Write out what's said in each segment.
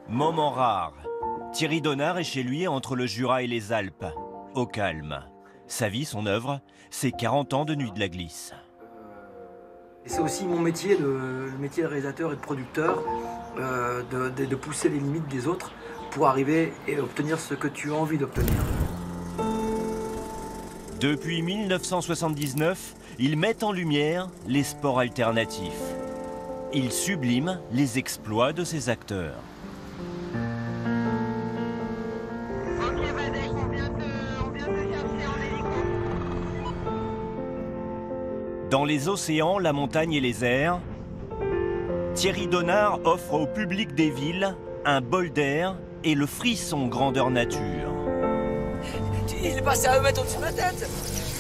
Moment rare. Thierry Donnard est chez lui entre le Jura et les Alpes, au calme. Sa vie, son œuvre, c'est 40 ans de Nuit de la Glisse. C'est aussi mon métier, le métier de réalisateur et de producteur, de pousser les limites des autres pour arriver et obtenir ce que tu as envie d'obtenir. Depuis 1979, il met en lumière les sports alternatifs. Il sublime les exploits de ses acteurs. Dans les océans, la montagne et les airs, Thierry Donnard offre au public des villes un bol d'air et le frisson grandeur nature. Il est passé à 1 mètre au-dessus de ma tête.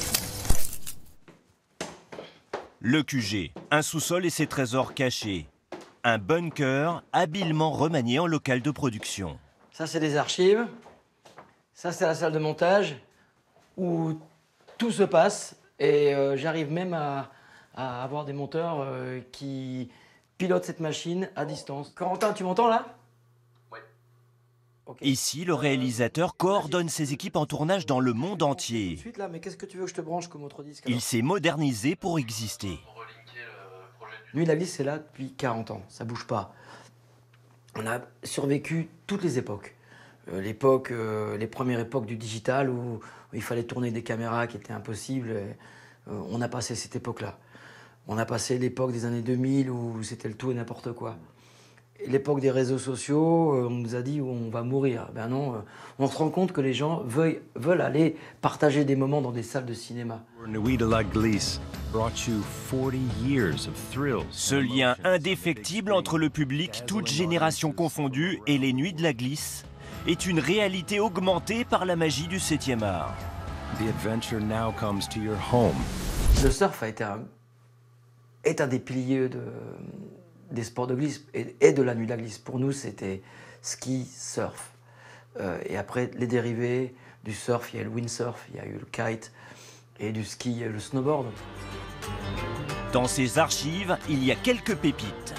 Le QG, un sous-sol et ses trésors cachés. Un bunker habilement remanié en local de production. Ça, c'est des archives. Ça, c'est la salle de montage où tout se passe. Et j'arrive même à avoir des monteurs qui pilotent cette machine à distance. Corentin, tu m'entends là? Oui. Okay. Ici, le réalisateur coordonne ses équipes en tournage dans le monde entier. Suite là, mais qu'est-ce que tu veux que je te branche comme autre disque? Il s'est modernisé pour exister. Nuit de la Glisse, c'est là depuis 40 ans, ça bouge pas. On a survécu toutes les époques. Les premières époques du digital où il fallait tourner des caméras qui étaient impossibles. On a passé cette époque-là. On a passé l'époque des années 2000 où c'était le tout et n'importe quoi. L'époque des réseaux sociaux, on nous a dit on va mourir. Ben non, on se rend compte que les gens veulent aller partager des moments dans des salles de cinéma. Nuit de la Glisse brought you 40 years of thrills. Ce lien indéfectible entre le public, toutes générations confondues, et les Nuits de la Glisse est une réalité augmentée par la magie du 7e art. The adventure now comes to your home. Le surf est un des piliers des sports de glisse et de la Nuit de la Glisse. Pour nous, c'était ski, surf. Et après, les dérivés du surf, il y a eu le windsurf, il y a eu le kite, et du ski, il y a eu le snowboard. Dans ses archives, il y a quelques pépites.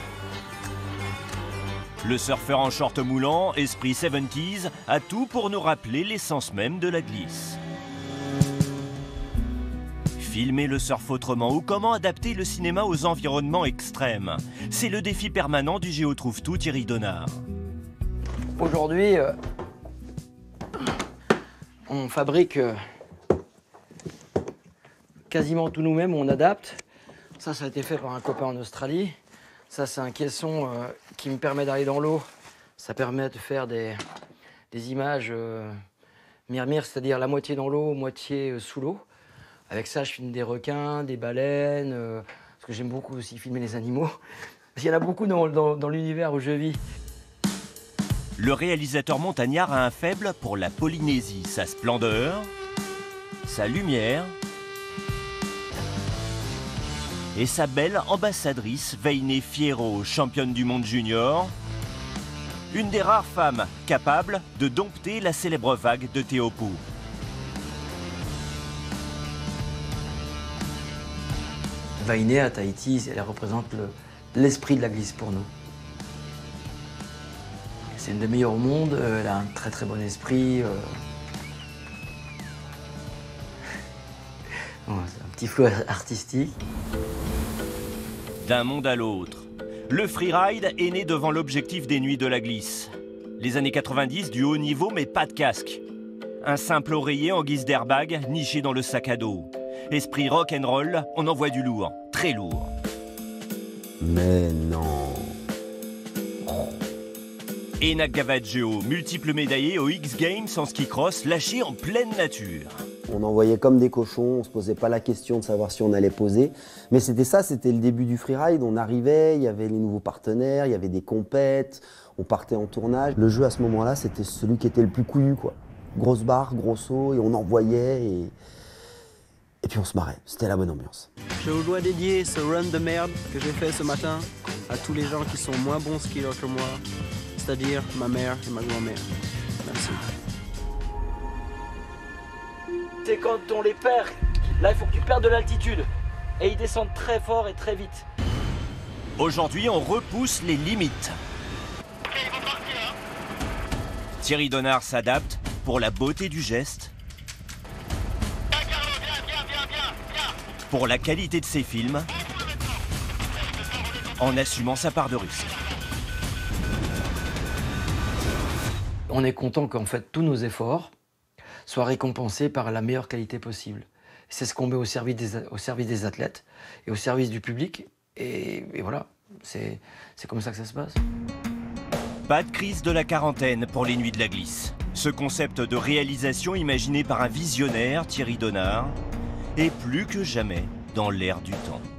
Le surfeur en short moulant, esprit 70s, a tout pour nous rappeler l'essence même de la glisse. Filmer le surf autrement ou comment adapter le cinéma aux environnements extrêmes. C'est le défi permanent du Géotrouve-Tout Thierry Donnard. Aujourd'hui, on fabrique quasiment tout nous-mêmes, on adapte. Ça a été fait par un copain en Australie. Ça, c'est un caisson qui me permet d'aller dans l'eau. Ça permet de faire des images mir-mir, c'est-à-dire la moitié dans l'eau, moitié sous l'eau. Avec ça, je filme des requins, des baleines, parce que j'aime beaucoup aussi filmer les animaux. Il y en a beaucoup dans l'univers où je vis. Le réalisateur montagnard a un faible pour la Polynésie, sa splendeur, sa lumière et sa belle ambassadrice Veiné Fierro, championne du monde junior, une des rares femmes capables de dompter la célèbre vague de Teaupu. Veiné à Tahiti, elle représente l'esprit de la glisse pour nous. C'est une des meilleures au monde, elle a un très très bon esprit. Bon, c'est un petit flow artistique. D'un monde à l'autre, le freeride est né devant l'objectif des Nuits de la Glisse. Les années 90, du haut niveau mais pas de casque. Un simple oreiller en guise d'airbag niché dans le sac à dos. Esprit rock'n'roll, on envoie du lourd, très lourd. Mais non. Enak Gavaggio, multiple médaillé aux X Games en ski cross, lâché en pleine nature. On envoyait comme des cochons, on se posait pas la question de savoir si on allait poser. Mais c'était ça, c'était le début du freeride. On arrivait, il y avait les nouveaux partenaires, il y avait des compètes, on partait en tournage. Le jeu à ce moment-là, c'était celui qui était le plus couillu, quoi. Grosse barre, gros saut, et on envoyait, et puis on se marrait. C'était la bonne ambiance. Je vous dois dédier ce run de merde que j'ai fait ce matin à tous les gens qui sont moins bons skieurs que moi, c'est-à-dire ma mère et ma grand-mère. Merci. C'est quand on les perd, là il faut que tu perdes de l'altitude. Et ils descendent très fort et très vite. Aujourd'hui, on repousse les limites. Thierry Donard s'adapte pour la beauté du geste, pour la qualité de ses films, en assumant sa part de risque. On est content qu'en fait tous nos efforts soient récompensés par la meilleure qualité possible. C'est ce qu'on met au service des athlètes et au service du public. Et voilà, c'est comme ça que ça se passe. Pas de crise de la quarantaine pour les Nuits de la Glisse. Ce concept de réalisation imaginé par un visionnaire, Thierry Donard, est plus que jamais dans l'air du temps.